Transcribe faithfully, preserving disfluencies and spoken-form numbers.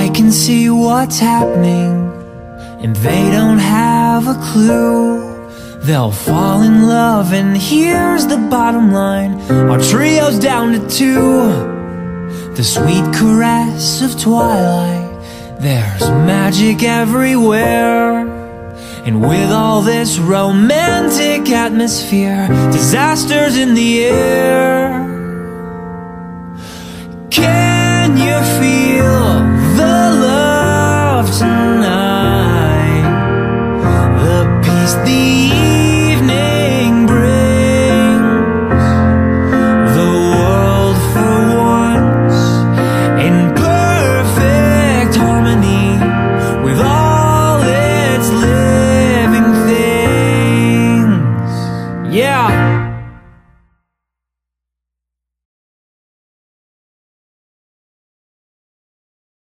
they can see what's happening, and they don't have a clue. They'll fall in love, and here's the bottom line: our trio's down to two. The sweet caress of twilight, there's magic everywhere. And with all this romantic atmosphere, disasters in the air. Can you feel the love tonight? The peace, the